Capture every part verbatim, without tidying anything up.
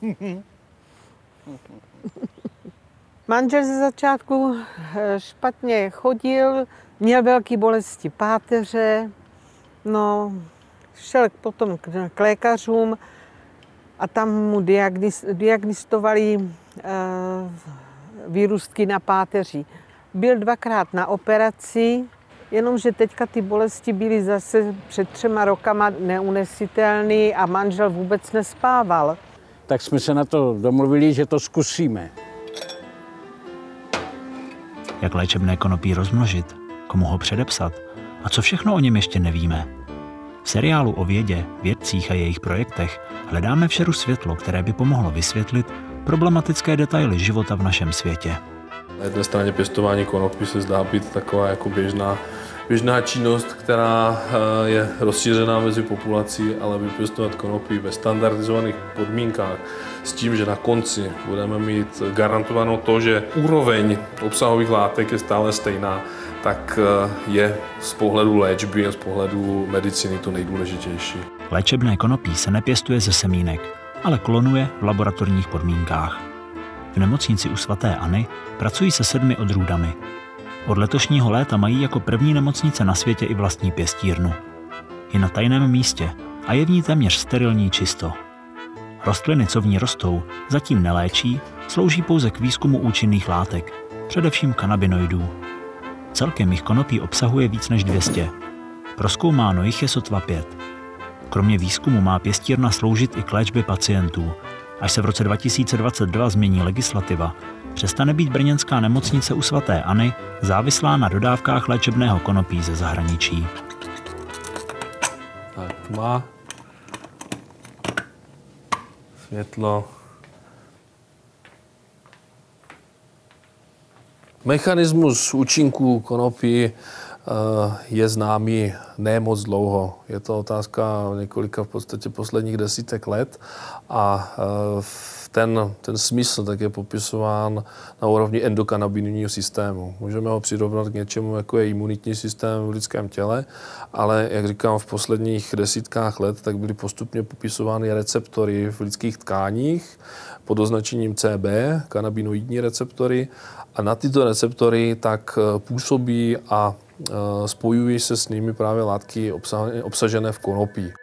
Manžel ze začátku špatně chodil, měl velké bolesti páteře, no, šel potom k lékařům a tam mu diagnostovali uh, výrůstky na páteři. Byl dvakrát na operaci, jenomže teďka ty bolesti byly zase před třema rokama neunesitelné a manžel vůbec nespával. Tak jsme se na to domluvili, že to zkusíme. Jak léčebné konopí rozmnožit, komu ho předepsat a co všechno o něm ještě nevíme. V seriálu o vědě, vědcích a jejich projektech hledáme v šeru světlo, které by pomohlo vysvětlit problematické detaily života v našem světě. Na jedné straně pěstování konopí se zdá být taková jako běžná, běžná činnost, která je rozšířená mezi populací, ale vypěstovat konopí ve standardizovaných podmínkách s tím, že na konci budeme mít garantováno to, že úroveň obsahových látek je stále stejná, tak je z pohledu léčby a z pohledu medicíny to nejdůležitější. Léčebné konopí se nepěstuje ze semínek, ale klonuje v laboratorních podmínkách. V nemocnici u svaté Anny pracují se sedmi odrůdami. Od letošního léta mají jako první nemocnice na světě i vlastní pěstírnu. Je na tajném místě a je v ní téměř sterilní čisto. Rostliny, co v ní rostou, zatím neléčí, slouží pouze k výzkumu účinných látek, především kanabinoidů. Celkem jich konopí obsahuje víc než dvě stě. Prozkoumáno jich je sotva pět. Kromě výzkumu má pěstírna sloužit i k léčbě pacientů. Až se v roce dva tisíce dvacet dva změní legislativa, přestane být brněnská nemocnice u svaté Anny závislá na dodávkách léčebného konopí ze zahraničí. Tak, tma, světlo. Mechanismus účinků konopí je známý ne moc dlouho. Je to otázka několika v podstatě posledních desítek let a ten, ten smysl tak je popisován na úrovni endokanabinoidního systému. Můžeme ho přirovnat k něčemu, jako je imunitní systém v lidském těle, ale jak říkám, v posledních desítkách let tak byly postupně popisovány receptory v lidských tkáních pod označením C B, kanabinoidní receptory, a na tyto receptory tak působí a spojují se s nimi právě látky obsažené v konopí.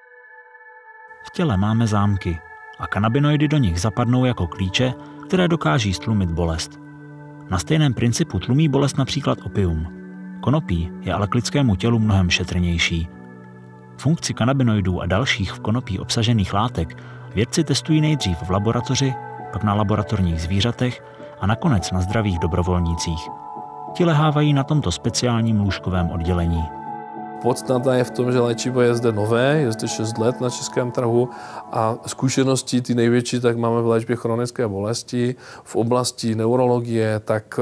V těle máme zámky a kanabinoidy do nich zapadnou jako klíče, které dokáží stlumit bolest. Na stejném principu tlumí bolest například opium. Konopí je ale k lidskému tělu mnohem šetrnější. Funkci kanabinoidů a dalších v konopí obsažených látek vědci testují nejdřív v laboratoři, pak na laboratorních zvířatech a nakonec na zdravých dobrovolnících. Ti lehávají na tomto speciálním lůžkovém oddělení. Podstata je v tom, že léčivo je zde nové, je zde šest let na českém trhu a zkušenosti ty největší tak máme v léčbě chronické bolesti. V oblasti neurologie, tak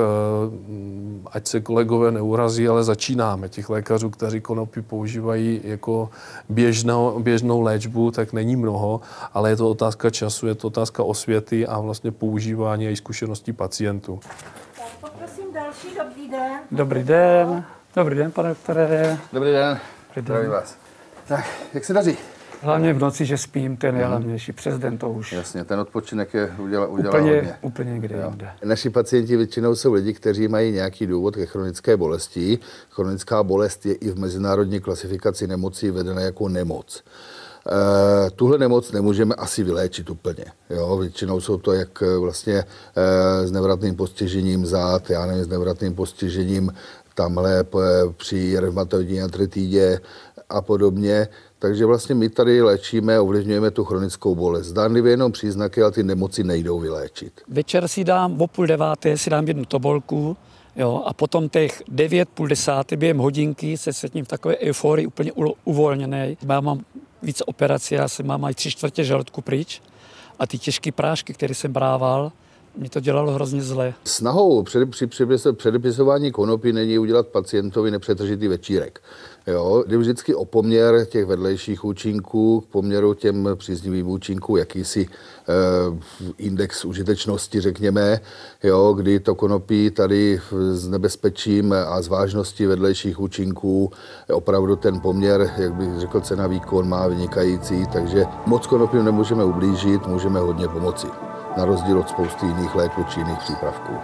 ať se kolegové neurazí, ale začínáme. Těch lékařů, kteří konopí používají jako běžnou, běžnou léčbu, tak není mnoho, ale je to otázka času, je to otázka osvěty a vlastně používání a zkušeností pacientů. Tak poprosím další, dobrý den. Dobrý den. Dobrý den, pane doktore. Dobrý den. Dobrý den. vás. Tak, jak se daří? Hlavně v noci, že spím, ten je hlavnější. Přes den to už. Jasně, ten odpočinek je udělá, udělá úplně, hodně. Úplně někde jinde. Naši pacienti většinou jsou lidi, kteří mají nějaký důvod ke chronické bolesti. Chronická bolest je i v mezinárodní klasifikaci nemocí vedena jako nemoc. Uh, tuhle nemoc nemůžeme asi vyléčit úplně. Jo? Většinou jsou to jak vlastně uh, s nevratným postižením zad, já nevím, s nevratným postižením tamhle při reumatoidní artritidě a podobně. Takže vlastně my tady léčíme, ovlivňujeme tu chronickou bolest. Zdánlivě jenom příznaky, ale ty nemoci nejdou vyléčit. Večer si dám o půl deváté, si dám jednu tobolku, jo, a potom těch devět, půl desáté, během hodinky se cítím v takové euforii úplně uvolněné. Já mám víc operací, já jsem mám aj tři čtvrtě žaludku pryč a ty těžké prášky, které jsem brával, mě to dělalo hrozně zle. Snahou před, při předepisování konopí není udělat pacientovi nepřetržitý večírek. Jo, jde vždycky o poměr těch vedlejších účinků k poměru těm příznivým účinkům, jakýsi eh, index užitečnosti, řekněme, jo, kdy to konopí tady s nebezpečím a s vážností vedlejších účinků opravdu ten poměr, jak bych řekl, cena výkon má vynikající, takže moc konopím nemůžeme ublížit, můžeme hodně pomoci. Na rozdíl od spousty jiných léků či jiných přípravků.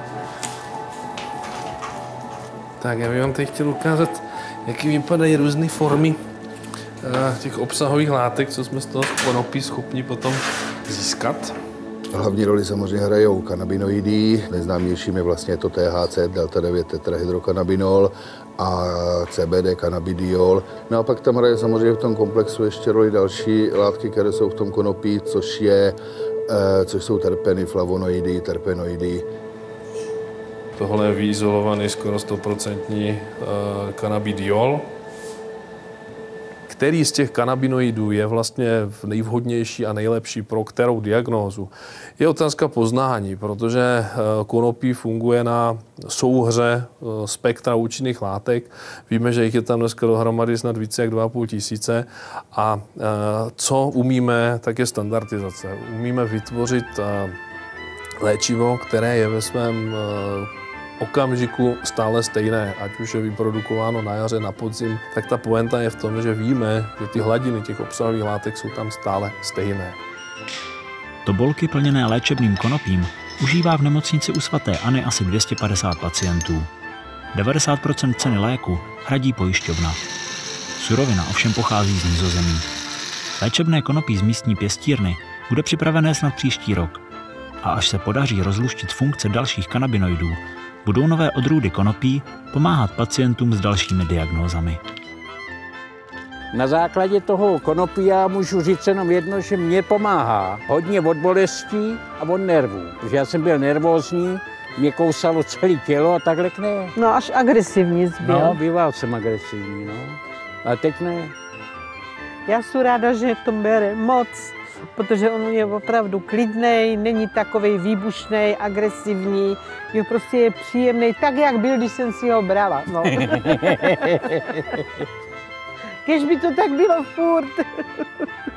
Tak já bych vám teď chtěl ukázat, jaký vypadají různé formy těch obsahových látek, co jsme z toho konopí schopni potom získat. Hlavní roli samozřejmě hrajou kanabinoidy, nejznámějším je vlastně to T H C, delta devět tetrahydrokanabinol a C B D cannabidiol. No a pak tam hraje samozřejmě v tom komplexu ještě roli další látky, které jsou v tom konopí, což je což jsou terpeny, flavonoidy, terpenoidy. Tohle je vyizolovaný skoro sto procent cannabidiol, který z těch kanabinoidů je vlastně nejvhodnější a nejlepší pro kterou diagnózu. Je otázka poznání, protože konopí funguje na souhře spektra účinných látek. Víme, že jich je tam dneska dohromady snad více jak dva a půl tisíce. A co umíme, tak je standardizace. Umíme vytvořit léčivo, které je ve svém okamžiku stále stejné, ať už je vyprodukováno na jaře, na podzim, tak ta poenta je v tom, že víme, že ty hladiny těch obsahových látek jsou tam stále stejné. Tobolky plněné léčebným konopím užívá v nemocnici u svaté Anny asi dvě stě padesát pacientů. devadesát procent ceny léku hradí pojišťovna. Surovina ovšem pochází z Nizozemí. Léčebné konopí z místní pěstírny bude připravené snad příští rok. A až se podaří rozluštit funkce dalších kanabinoidů, budou nové odrůdy konopí pomáhat pacientům s dalšími diagnózami. Na základě toho konopí já můžu říct jenom jedno, že mě pomáhá hodně od bolestí a od nervů. Protože já jsem byl nervózní, mě kousalo celé tělo a takhle ne. No až agresivní zbyl. No, býval jsem agresivní, no. A teď ne. Já jsem ráda, že to bere moc, protože on je opravdu klidnej, není takovej výbušnej, agresivní, je prostě je příjemný, tak jak byl, když jsem si ho brala. No. Kež by to tak bylo furt.